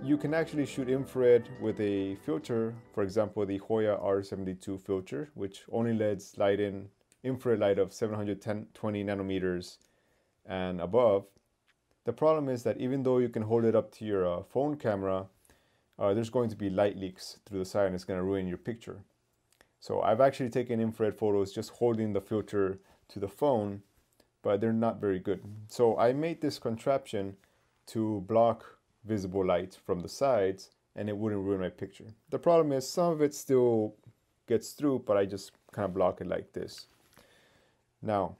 you can actually shoot infrared with a filter, for example, the Hoya R72 filter, which only lets light in infrared light of 720 nanometers and above. The problem is that even though you can hold it up to your phone camera, there's going to be light leaks through the side and it's going to ruin your picture. So I've actually taken infrared photos just holding the filter to the phone, but they're not very good. So I made this contraption to block visible light from the sides and it wouldn't ruin my picture. The problem is some of it still gets through, but I just kind of block it like this. Now,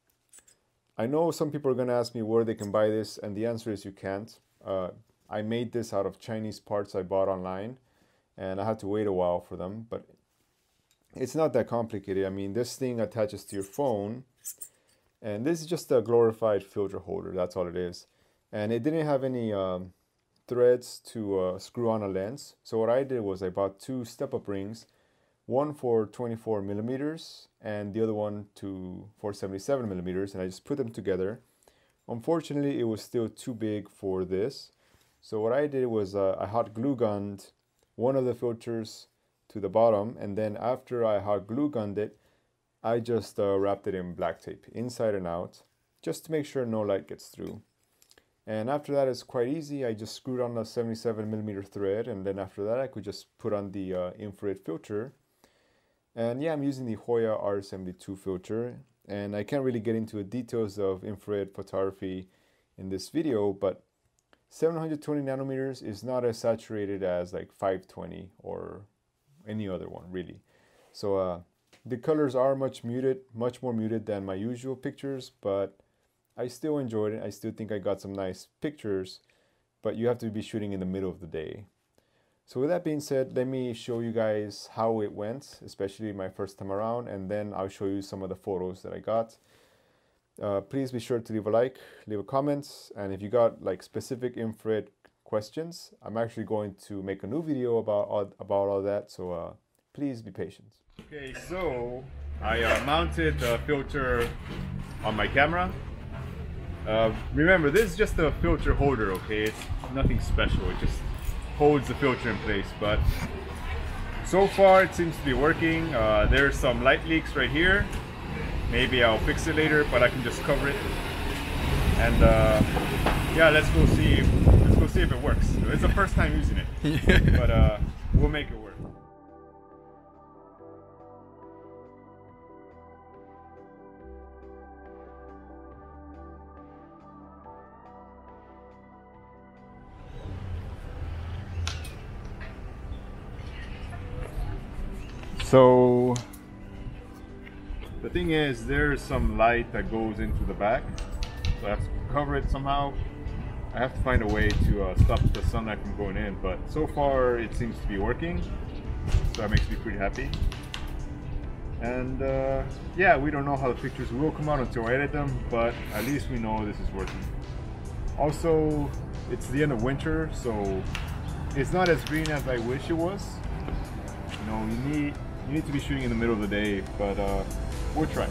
I know some people are going to ask me where they can buy this, and the answer is you can't. I made this out of Chinese parts I bought online, and I had to wait a while for them, but it's not that complicated. I mean, this thing attaches to your phone, and this is just a glorified filter holder, that's all it is. And it didn't have any threads to screw on a lens, so what I did was I bought two step-up rings, one for 24 millimeters and the other one for 77 millimeters, and I just put them together. Unfortunately, it was still too big for this, so what I did was I hot glue gunned one of the filters to the bottom, and then after I hot glue gunned it, I just wrapped it in black tape inside and out, just to make sure no light gets through. And after that, it's quite easy. I just screwed on the 77 millimeter thread, and then after that I could just put on the infrared filter. And yeah, I'm using the Hoya R72 filter, and I can't really get into the details of infrared photography in this video, but 720 nanometers is not as saturated as like 520 or any other one, really. So the colors are much more muted than my usual pictures, but I still enjoyed it. I still think I got some nice pictures, but you have to be shooting in the middle of the day. So with that being said, let me show you guys how it went, especially my first time around, and then I'll show you some of the photos that I got. Please be sure to leave a like, leave a comment, and if you got like specific infrared questions, I'm actually going to make a new video about all that, so please be patient. Okay, so I mounted the filter on my camera. Remember, this is just a filter holder, okay? It's nothing special, it just holds the filter in place, but so far it seems to be working. There's some light leaks right here. Maybe I'll fix it later, but I can just cover it. And yeah, let's go see if it works. It's the first time using it, but we'll make it work. So the thing is, there's some light that goes into the back, so I have to cover it somehow. I have to find a way to stop the sunlight from going in, but so far it seems to be working, so that makes me pretty happy. And yeah, we don't know how the pictures will come out until I edit them, but at least we know this is working. Also, it's the end of winter, so it's not as green as I wish it was. You know, you need to be shooting in the middle of the day, but we'll try.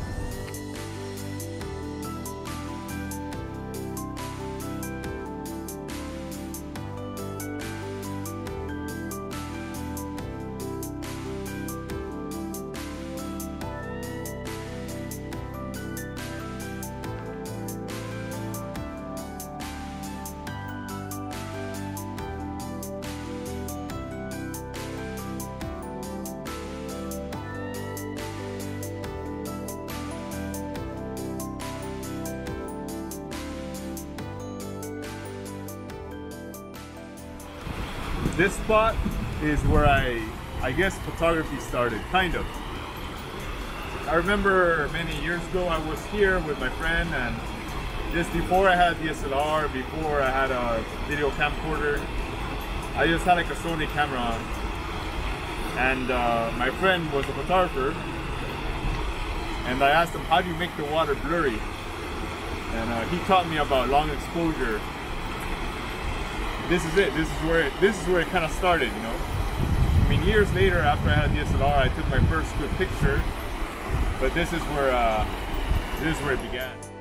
This spot is where I guess photography started, kind of. I remember many years ago I was here with my friend, and just before I had DSLR, before I had a video camcorder, I just had like a Sony camera, and my friend was a photographer, and I asked him, how do you make the water blurry? And he taught me about long exposure. This is it. This is where it kind of started, you know. I mean, years later, after I had DSLR, I took my first good picture, but this is where it began.